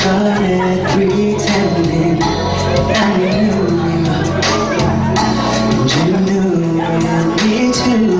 started pretending that you knew me too.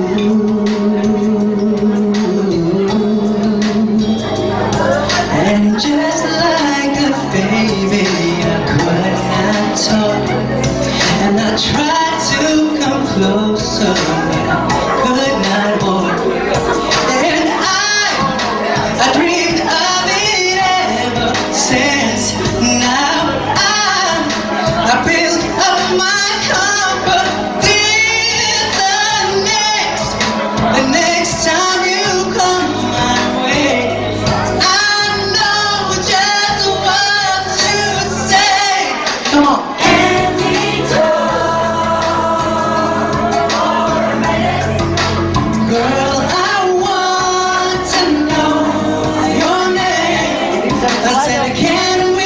And just like a baby, I could not talk, and I tried to come closer, but I could not walk. And I dreamed of it ever since. Now I built up my confidence. The next time you come my way, I know just what to say. Come on. Girl, I want to know your name. I said, can we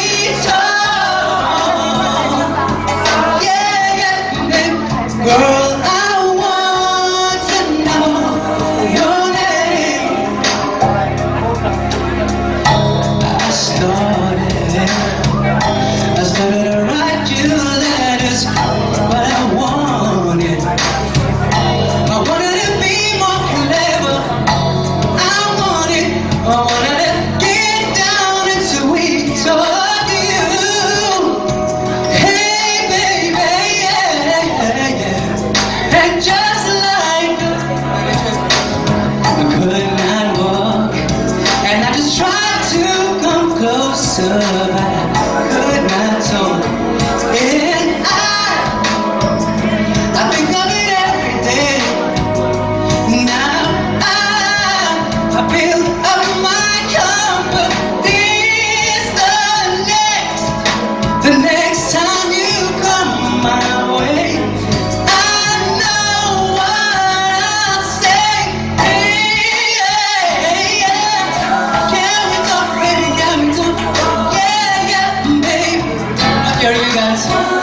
talk? Yeah, yeah, babe. Girl, I want to know your name. I started to write you letters, but I wanted to be more clever. I wanted to get down and sweet talk to you. Hey baby, yeah, yeah. And just like I could not walk, and I just tried to come closer, but I could not talk. And I think of it every day. Now I build up my confidence. The next time you come my way, I know what I'll say. Hey, yeah. Can we talk, baby? Can we talk? Yeah, yeah, baby. Here you guys.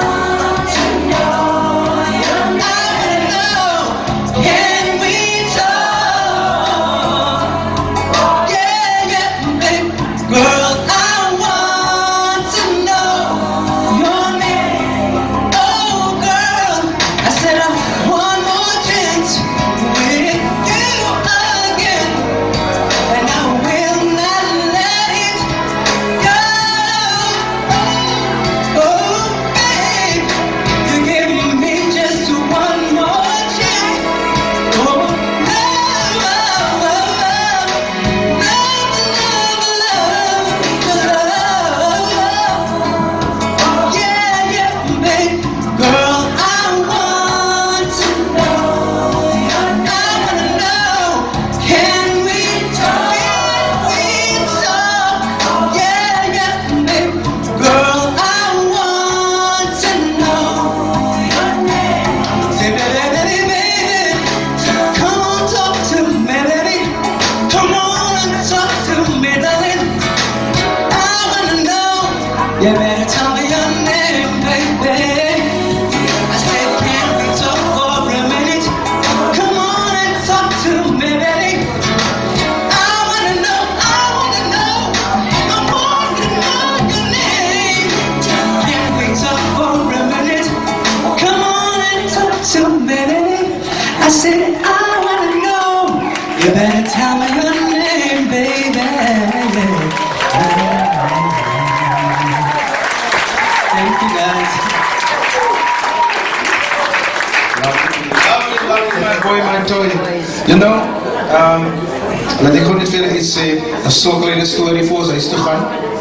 You better tell me your name, baby. I said, can we talk for a minute? Come on and talk to me, baby. I wanna know your name. Can we talk for a minute? Come on and talk to me, baby. I said, I wanna know. You better tell me your name, baby. Thank you, guys. Lovely, my boy, my toy. You know, laat ek gewoon net vir julle iets sê, 'n kleine storie vir ons huis toe gaan.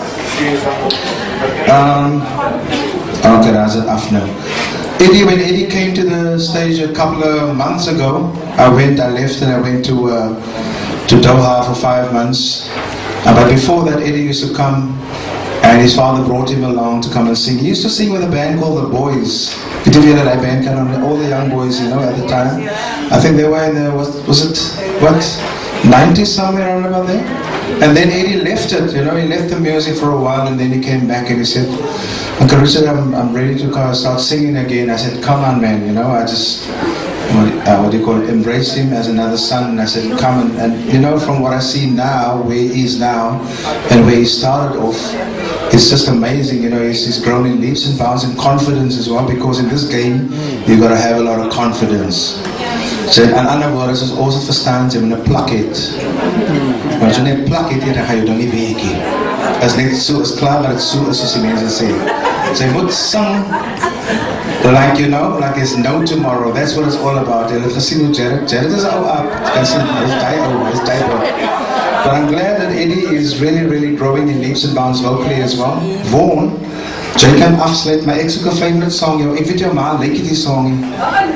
Okay, that's it af nou. When Eddie came to the stage a couple of months ago, I left and I went to Doha for 5 months. But before that, Eddie used to come, and his father brought him along to come and sing. He used to sing with a band called The Boys. Did you hear that band? All the young boys, you know, at the time. I think they were in the, was it 90s, somewhere around about there? And then Eddie left it, you know, he left the music for a while, and then he came back and he said, Uncle Richard, I'm ready to start singing again. I said, come on, man, you know, I just, what do you call it, embraced him as another son. And I said, come and you know, from what I see now, where he is now, and where he started off, it's just amazing, you know, he's grown in leaps and bounds in confidence as well, because in this game, you've got to have a lot of confidence. So, in ander woorde, soos ons het verstaan, jy moet 'n plak het. Maar as jy net 'n plak het, dan gaan jy dan nie werk nie. As net so, is klaar dat het so is, soos die mense sê. So, jy moet sing, like, you know, like there's no tomorrow. That's what it's all about. Jy het gesien hoe Jared is al up. Jy kan sien, hy's die out. But I'm glad that Eddie is really, really growing in leaps and bounds vocally as well. Vaughn, jy kan afsluit, maar ek soek 'n favorite song. Ek weet jou ma, like die song nie.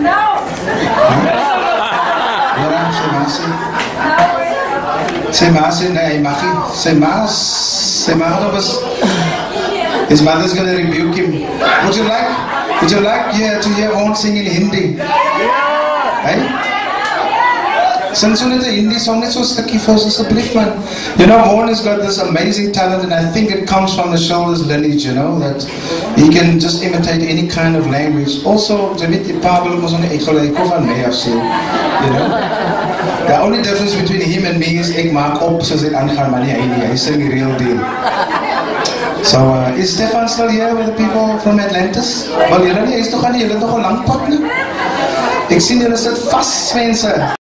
Sy ma sê, nee, hy mag nie. Sy ma was, his mother's gonna rebuke him. Would you like to hear Vaughn sing in Hindi? Hey? Sing so net 'n Hindi song, net so 'n stukkie vir ons asseblief man. You know, Vaughn has got this amazing talent, and I think it comes from the shoulders lineage, you know, that he can just imitate any kind of language. Also, jy weet, die Pablo was on die uitgeleid, kom van my af so, you know. The only difference between him and me is ek maak op soos ek aangaan, maar nie hy sing die real deal. So, is Stefan still here with the people from Atlantis? Wel, julle nie, hy is toch al nie, julle toch al lang pad nie? Ek sien julle sit vast, mense.